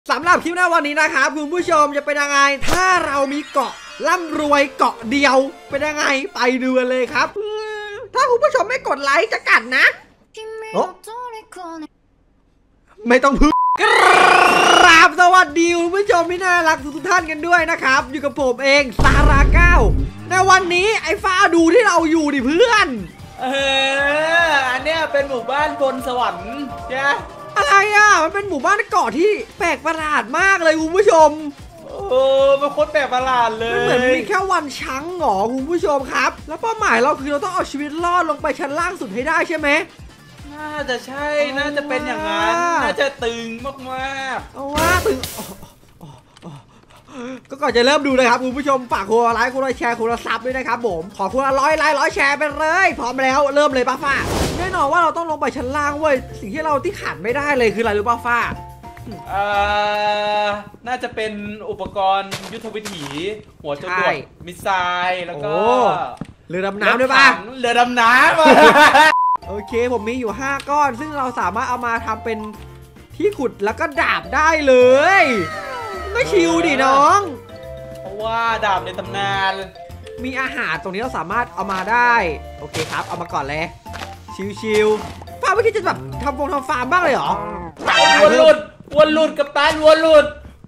สำหรับคลิปหน้าวันนี้นะครับคุณผู้ชมจะเป็นยังไงถ้าเรามีเกาะร่ำรวยเกาะเดียวเป็นยังไงไปดูกันเลยครับถ้าคุณผู้ชมไม่กดไลค์จะกัดนะโอ้ไม่ต้องพึ่งกราบสวัสดีคุณผู้ชมที่น่ารักทุกท่านกันด้วยนะครับอยู่กับผมเองซาราเก้าในวันนี้ไอ้ฟ้าดูที่เราอยู่ดิเพื่อนอันเนี้ยเป็นหมู่บ้านบนสวรรค์ใช่อะไรอ่ะมันเป็นหมู่บ้านเกาะที่แปลกประหลาดมากเลยคุณผู้ชมมันโคตรแปลกประหลาดเลยมันเหมือนมีแค่วันช้างหรอคุณผู้ชมครับแล้วเป้าหมายเราคือเราต้องเอาชีวิตรอดลงไปชั้นล่างสุดให้ได้ใช่ไหมน่าจะใช่น่าจะเป็นอย่างนั้นน่าจะตึงมากๆเอาว่าตึงก็ก่อนจะเริ่มดูนะครับคุณผู้ชมฝากคนละไลค์คนละแชร์คนละซับด้วยนะครับผมขอคนละ100 ไลค์100 แชร์ไปเลยพร้อมแล้วเริ่มเลยป้าฟ้าแน่นอนว่าเราต้องลงไปชั้นล่างเว้ยสิ่งที่เราที่ขาดไม่ได้เลยคืออะไรรู้ป้าฟ้าน่าจะเป็นอุปกรณ์ยุทธวิถีหัวจรวดมิสไซล์แล้วก็เรือดำน้ำด้วยป่ะเรือดำน้ำโอเคผมมีอยู่5 ก้อนซึ่งเราสามารถเอามาทำเป็นที่ขุดแล้วก็ดาบได้เลยไม่ชิวดิน้องเพราะว่าดาบในตำนานมีอาหารตรงนี้เราสามารถเอามาได้โอเคครับเอามาก่อนเลยชิวๆป้าไม่คิดจะแบบทำฟาร์มบ้างเลยเหรอวัวหลุดกับตาวัวหลุด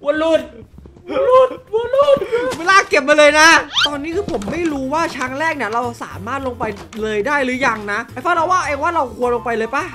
เวลาเก็บมาเลยนะตอนนี้คือผมไม่รู้ว่าชั้นแรกเนี่ยเราสามารถลงไปเลยได้หรือยังนะไอ้ฟ้าเราว่าเราควรลงไปเลยป่ะ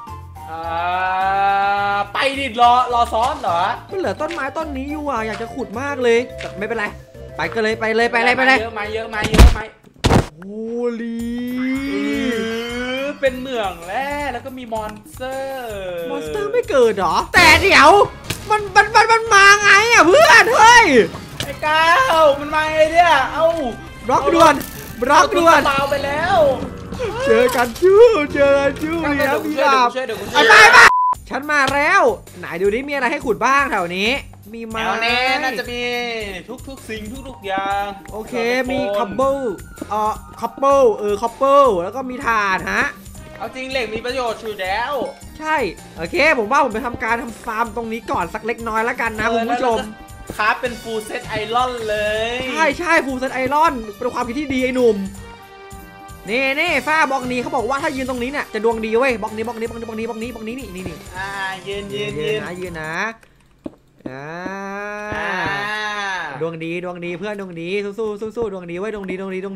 ไปดิรอซ้อนเหรอมันเหลือต้นไม้ต้นนี้อยู่อ่ะอยากจะขุดมากเลยแต่ไม่เป็นไรไปกันเลยไปเลยเยอะไหมโอ้ลีเป็นเหมืองแล้วก็มีมอนสเตอร์ไม่เกิดหรอแต่เดี๋ยวมันมาไงอ่ะเพื่อนเฮ้ยไอ้ก้าวมันมาไงเนี่ยเอ้าบล็อกด่วนเปล่าไปแล้วเจอกันชู้แล้วมีดาบไปฉันมาแล้วไหนดูดิมีอะไรให้ขุดบ้างแถวนี้มีไม้น่าจะมีทุกสิ่งทุกอย่างโอเคมีคอปเปิลคอปเปิลแล้วก็มีถ่านฮะเอาจริงเหล็กมีประโยชน์อยู่แล้วใช่โอเคผมว่าผมไปทำการทำฟาร์มตรงนี้ก่อนสักเล็กน้อยแล้วกันนะคุณผู้ชมครับเป็นฟูลเซตไอรอนเลยใช่ฟูลเซตไอรอนเป็นความคิดที่ดีไอ้หนุ่มนี่ฟ้าบล็อกนี้เขาบอกว่าถ้ายืนตรงนี้เนี่ยจะดวงดีเว้ยบล็อกนี้นี่ยืนนะดวงดีเพื่อนดวงดีสู้ดวงดีเว้ยดวงดี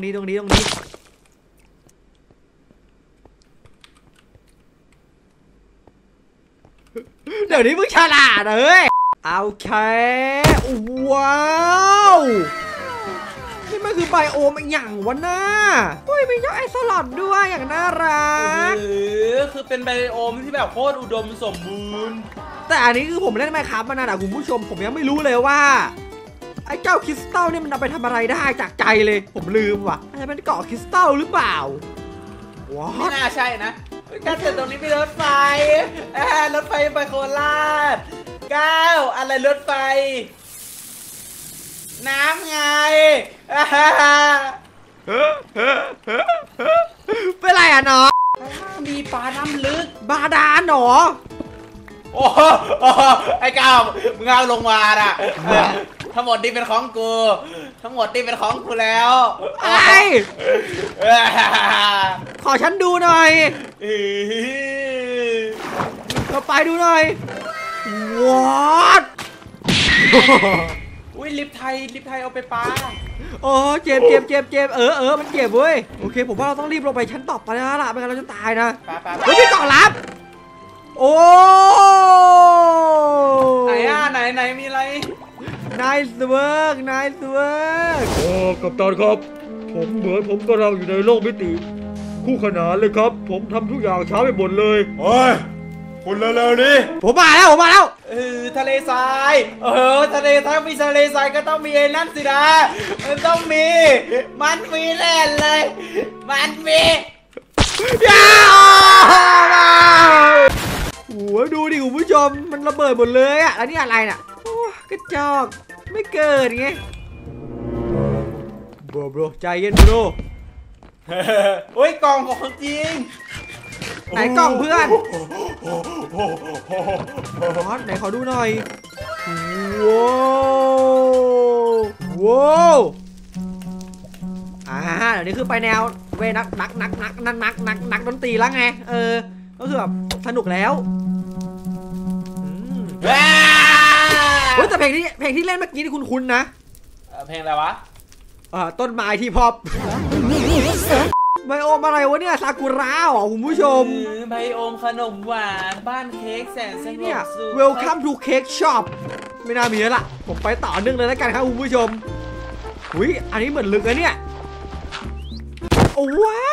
เดี๋ยวนี้มึงฉลาดเลยโอเคว้าวนี่มันคือไบโอมอย่างวะน่าเฮ้ยมีเจ้าไอสลอดด้วยอย่างน่ารักคือเป็นไบโอมที่แบบโคตรอุดมสมบูรณ์แต่อันนี้คือผมเล่นไมค์ครับมานานคุณผู้ชมผมยังไม่รู้เลยว่าไอ้เจ้าคริสตัลเนี่ยมันเอาไปทำอะไรได้จากใจเลยผมลืมว่ะอาจจะเป็นเกาะคริสตัลหรือเปล่าว้าวไม่น่าใช่นะการเสร็จตรงนี้มีรถไฟไปโคราชอะไรรถไฟน้ำไงเป็นไรอ่ะน้องมีปลาน้ำลึกบาดาลหรอโอ้ไอ้ก้าวมึงเอาลงมาน่ะทั้งหมดนี่เป็นของกูแล้วไอ้ขอฉันดูหน่อยเราไปดูหน่อยวัดอุ้ยลิฟไทยเอาไปปาโอ้เจ็บมันเจ็บเว้ยโอเคผมว่าเราต้องรีบลงไปชั้นต่อไปแล้วล่ะไม่งั้นเราจะตายนะเฮ้ยพี่เกาะลับโอ้ไหนมีอะไร nice work โอ้กัปตันครับผมกำลังอยู่ในโลกมิติคู่ขนานเลยครับผมทำทุกอย่างช้าไปหมดเลยโอ้ยคุณเร็วๆดิผมมาแล้วทะเลทรายทะเลทรายมีทะเลทรายก็ต้องมีไอ้นั่นสินะมันต้องมีแน่เลยมันมีโอ้ดูดิคุณผู้ชมมันระเบิดหมดเลยอ่ะแล้วนี่อะไรน่ะกระจอกไม่เกิดไงโบรใจเย็นโบรโอ้ยกล่องของจริงไหนกล่องเพื่อนไหนขอดูหน่อยดี๋ยวนี้คือไปแนวเวนักดนตรีแล้วไงก็คือแบบสนุกแล้วเฮ้ยแต่เพลงที่เล่นเมื่อกี้ที่คุ้นๆนะเพลงอะไรวะต้นไม้ที่พอบไบโอมอะไรวะเนี่ยซากุระเหรอคุณผู้ชมไบโอมขนมหวานบ้านเค้กแสนสงบสุข Welcome to Cake Shop ไม่น่ามีแล้วล่ะผมไปต่อเนื่องเลยแล้วกันครับคุณผู้ชมอุ้ยอันนี้เหมือนลึกนะเนี่ยโอ้ว้า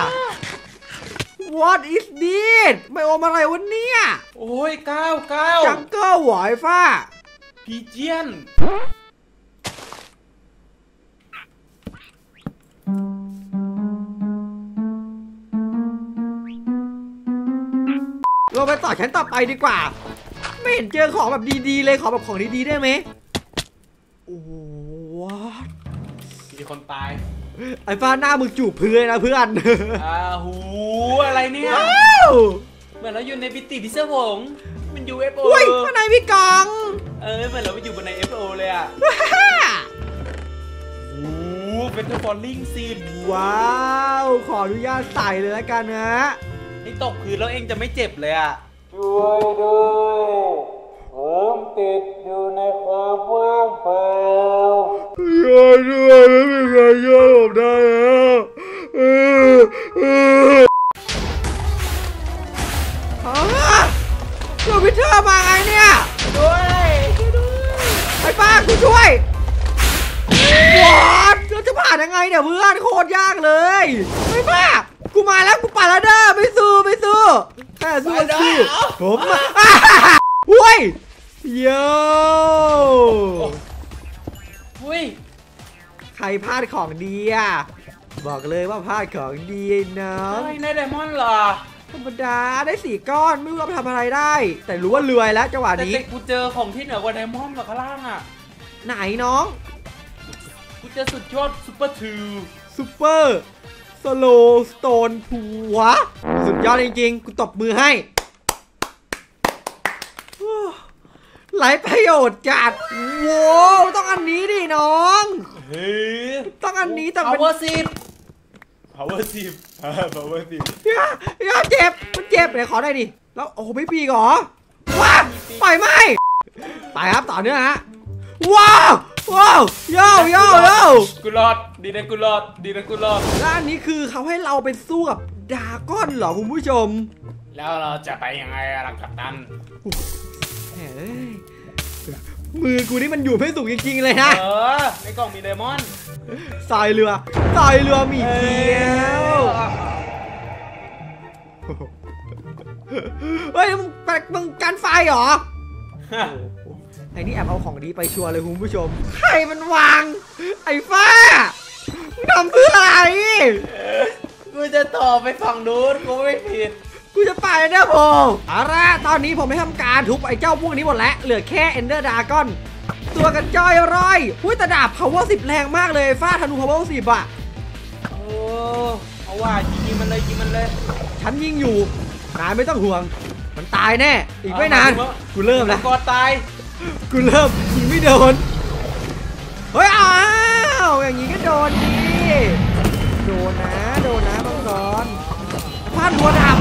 What is this ไบโอมอะไรวะเนี่ยโอ้ยก้าวจังเกิลหวายฟ้าพีเจียนเราไปต่อชั้นต่อไปดีกว่าไม่เห็นเจอของแบบดีๆเลยขอแบบของดีๆได้ไหมโอ้ว้ามีคนตายไอ้ฟ้าหน้ามึงจูบพื้นนะเพื่อนหูอะไรเนี่ยเหมือนเราอยู่ในปิติพิศวงมัน UFO อุ้ยข้างในพี่กองเหมือนเราไปอยู่บนใน FO เลยอ่ะโอ้เป็นตัวฟอลลิ่งซีนว้าวขออนุญาตใส่เลยแล้วกันนะนี่ตกพื้นแล้วเองจะไม่เจ็บเลยอ่ะช่วยด้วยผมติดอยู่ในความว่างเปล่าช่วยด้วยไม่มีใครช่วยผมได้แล้วช่วยพี่เธอมาไงเนี่ยด้วยไอ้ป้ากูช่วยวอดเราจะผ่านยังไงเนี่ยเพื่อนโคตรยากเลยไอ้ป้ากูมาแล้วกูปั่นแล้วเด้อไม่สู้แค่สู้ผมอุ้ยโย่อุ้ยใครพลาดของดีอ่ะบอกเลยว่าพลาดของดีนะอะไรในไดมอนด์เหรอธรรมดาได้4 ก้อนไม่รู้ว่าไปทำอะไรได้แต่รู้ว่าเรวยแล้วจังหวะนี้แต่กูเจอของที่เหนือกว่าไดมอนด์กับข้างล่างอ่ะไหนน้องกูเจอสุดยอดซุปเปอร์สโลสโตนผัวสุดยอดจริงๆกูตบมือให้หลายประโยชน์จัดโว้ต้องอันนี้ดิน้องต้องอันนี้แต่เป็น power 10 อย่าเจ็บมันเจ็บไหนขอได้ดิแล้วโอ้ไม่ปีกหรอว้าปล่อยไม่ไปครับต่อเนื่องฮะว้าวโย่กูรอดดีนะกูรอดแล้วอันนี้คือเขาให้เราไปสู้กับดราก้อนเหรอคุณผู้ชมแล้วเราจะไปยังไงล่ะกัปตันมือกูนี่มันอยู่ไม่สูงจริงๆเลยนะในกล่องมีไดมอนด์สายเรือมีเกี้ยวเฮ้ยมึงการไฟเหรอไอ้นี่แอบเอาของดีไปชัวร์เลยคุณผู้ชมใครมันวางไอ้ฟ้าทำเพื่ออะไรกูจะต่อไปฝั่งนู้นกูไม่ผิดกูจะไปเนอร์โพเอาละตอนนี้ผมไม่ทำการทุบไอ้เจ้าพวกนี้หมดแล้วเหลือแค่เอนเดอร์ดากอนตัวกันจอยร้อยหุ้ยแต่ดาบ power 10แรงมากเลยฟ้าธนู power 10อ่ะเอาว่ายิงมันเลยฉันยิงอยู่นายไม่ต้องห่วงมันตายแน่อีกไม่นานกูเริ่มแล้วก็ตายกูเริ่มยิงไม่โดนเฮ้ยอ้าวอย่างนี้ก็โดนดิโดนนะมังกรพลาดรัวดาบ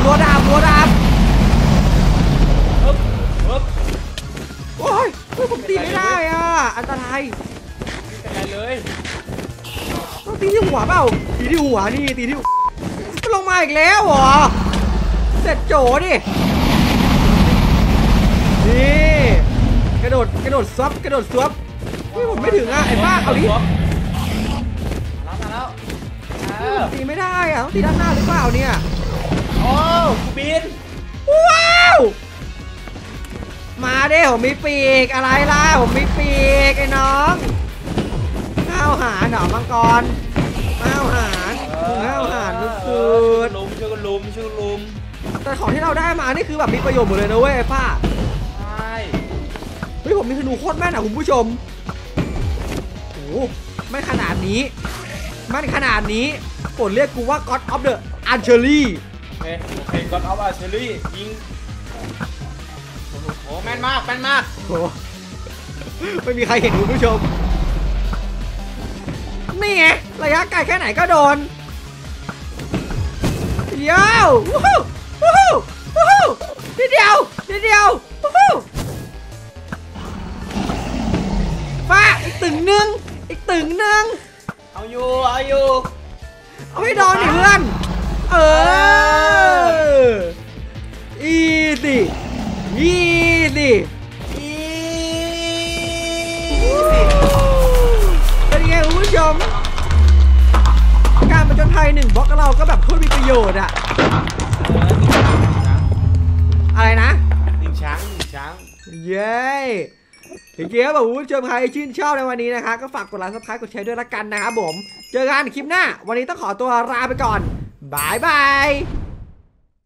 โอ้ยผมตีไม่ได้อ่ะอันตรายไม่เป็นไรเลยต้องตีที่หัวเปล่าตีที่หัวนี่ตีที่ลงมาอีกแล้วเหรอเสร็จโจดินี่กระโดดซับผมไม่ถึงอ่ะไอ้บ้าเอาดิมาแล้วตีไม่ได้อ่ะต้องตีด้านหน้าหรือเปล่าเนี่ยโอ้กูบินว้าวมาเด้ผมมีปีกอะไรล่ะผมมีปีกไอ้น้องข้าวหารหนอมังกรข้าวหารสุดช่วยกันลุมแต่ของที่เราได้มานี่คือแบบมีประโยชน์หมดเลยนะเว้ยป้าใช่เฮ้ยผมมีธนูโคตรแม่นอ่ะคุณผู้ชมโอ้ไม่ขนาดนี้โปรดเรียกกูว่า God of the Archery โอเค God of Archery ยิงโอ้แม่นมากโอ้ไม่มีใครเห็นคุณผู้ชมนี่ไงระยะไกลแค่ไหนก็โดนเดี๋ยววู้ฮู้วู้ฮู้วู้ฮู้นิดเดียววู้ฮู้ฟ้าอีกตึงหนึ่งเอาอยู่เอาให้โดนดิเพื่อนอีสิเป็นไงคุณผู้ชมการผจญภัย1บล็อกกับเราก็แบบโคตรมีประโยชน์อะอะไรนะ 1 ช้างเย้โอเคครับผมคุณผู้ชมใครชื่นชอบในวันนี้นะคะก็ฝากกดไลค์ Subscribe กดแชร์ด้วยละกันนะครับผมเจอกันคลิปหน้าวันนี้ต้องขอตัวลาไปก่อนบาย